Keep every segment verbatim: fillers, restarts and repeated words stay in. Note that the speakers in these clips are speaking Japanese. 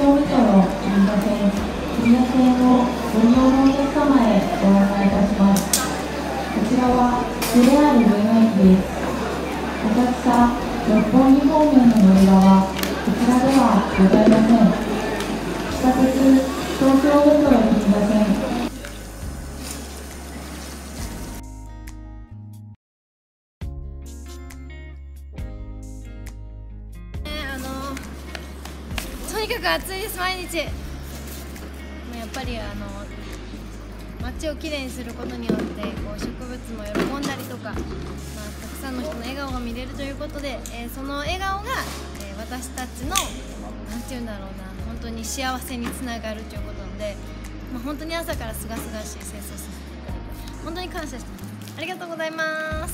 京メトロ銀座線、日比谷線をご利用のお客様へご案内いたします。こちらは ジェイアール 上野駅です。浅草、六本木方面の乗り場はこちらではございません。地下鉄東京メトロ銀座線、 とにかく暑いです、毎日。やっぱりあの街をきれいにすることによってこう植物も喜んだりとか、まあ、たくさんの人の笑顔が見れるということで、えー、その笑顔が、えー、私たちのなんていうんだろうな、本当に幸せにつながるということなので、まあ、本当に朝からすがすがしい清掃させていただいて本当に感謝してます。ありがとうございます。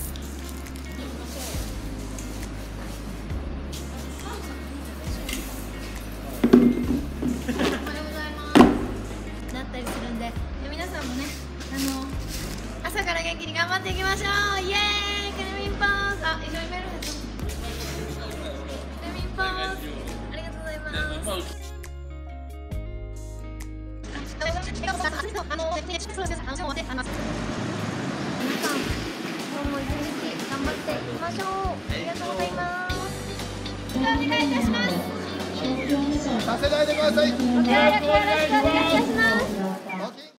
なったりするんで、皆さんもね、あの朝から元気に頑張っていきましょう。イエーイ、クレミンポーズ。あ、一緒にメール入った。クレミンポーズ、ありがとうございます。皆さん、今日も一日頑張っていきましょう。ありがとうございます。お願いいたします。 させないでください。 ご協力よろしくお願いいたします。